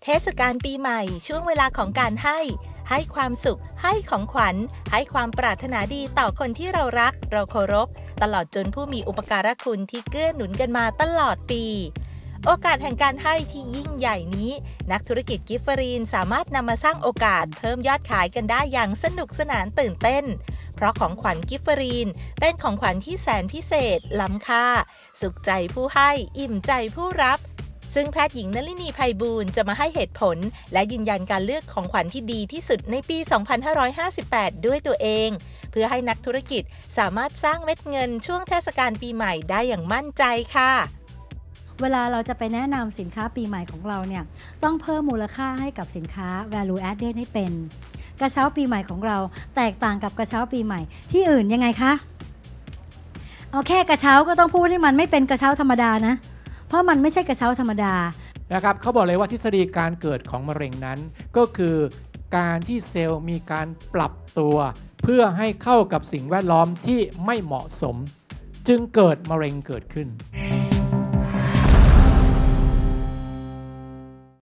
ทศกาลปีใหม่ช่วงเวลาของการให้ความสุขให้ของขวัญให้ความปรารถนาดีต่อคนที่เรารักเราเคารพตลอดจนผู้มีอุปการะคุณที่เกื้อหนุนกันมาตลอดปีโอกาสแห่งการให้ที่ยิ่งใหญ่นี้นักธุรกิจกิฟเฟอรีนสามารถนำมาสร้างโอกาสเพิ่มยอดขายกันได้อย่างสนุกสนานตื่นเต้นเพราะของขวัญกิฟเฟอรีนเป็นของขวัญที่แสนพิเศษล้ำค่าสุขใจผู้ให้อิ่มใจผู้รับซึ่งแพทย์หญิงนลินีไพบูลย์จะมาให้เหตุผลและยืนยันการเลือกของขวัญที่ดีที่สุดในปี 2558 ด้วยตัวเองเพื่อให้นักธุรกิจสามารถสร้างเม็ดเงินช่วงเทศกาลปีใหม่ได้อย่างมั่นใจค่ะเวลาเราจะไปแนะนำสินค้าปีใหม่ของเราเนี่ยต้องเพิ่มมูลค่าให้กับสินค้า value added ให้เป็นกระเช้าปีใหม่ของเราแตกต่างกับกระเช้าปีใหม่ที่อื่นยังไงคะเอาแค่กระเช้าก็ต้องพูดให้มันไม่เป็นกระเช้าธรรมดานะเพราะมันไม่ใช่กระเช้าธรรมดานะครับเขาบอกเลยว่าทฤษฎีการเกิดของมะเร็งนั้นก็คือการที่เซลล์มีการปรับตัวเพื่อให้เข้ากับสิ่งแวดล้อมที่ไม่เหมาะสมจึงเกิดมะเร็งเกิดขึ้น